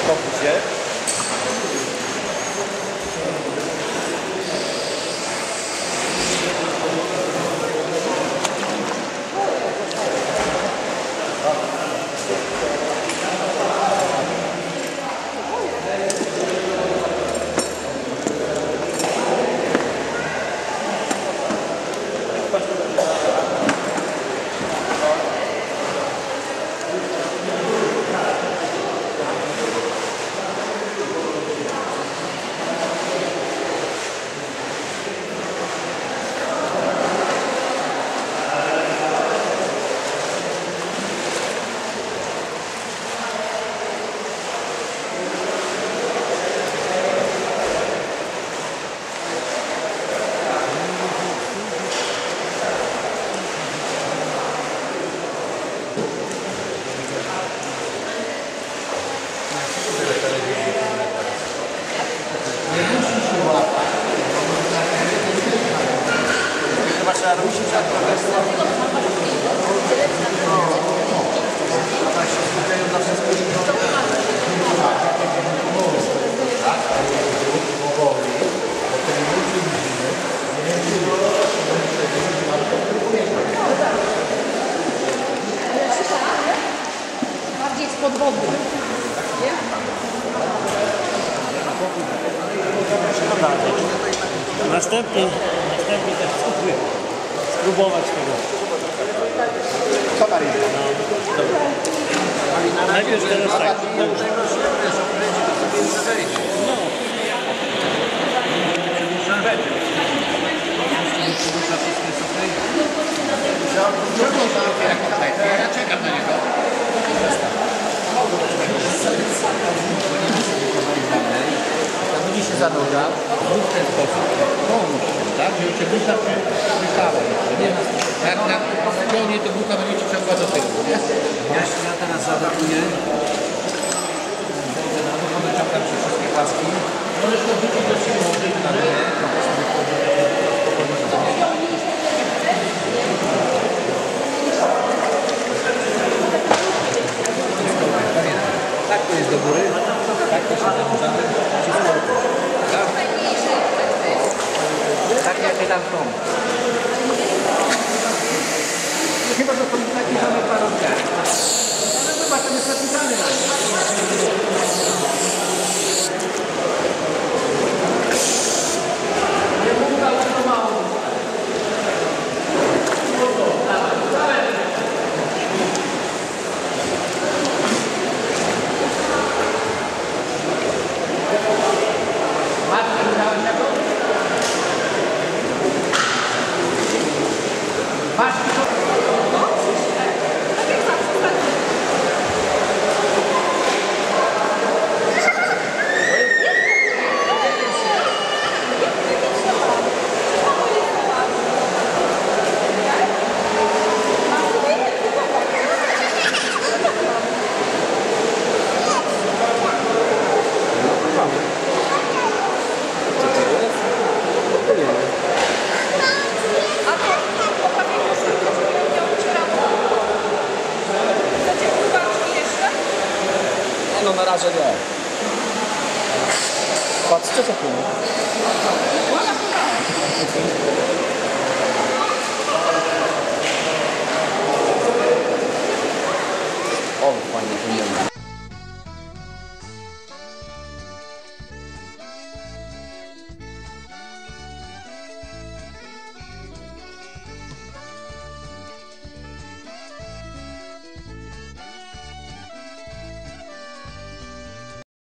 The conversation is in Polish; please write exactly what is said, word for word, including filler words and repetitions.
fokusie. Bardziej spod wody. Następnie, następnie też spróbować tego. Co Maryna? No, dobra. Najpierw teraz tak. No. Ja czekam na niego. Zawodzi się za noga, w ten sposób, pomóż się, tak? Żeby cię buta przyjechała. Jak na stronie to buta będzie ci ciągła do tyłu, nie? Ja, ja teraz zaadaptuję. Wyciągam się wszystkie łaski. Możesz to wrócić do siebie, może na mnie. Tak to jest do góry, tak to się zanurzamy. Tak? Tak jak tam są. Chyba, że są takie same parówki. Ale chyba to jest napisane na nie. No na razie nie. Patrzcie co tu. O, fajnie, to nie wiem.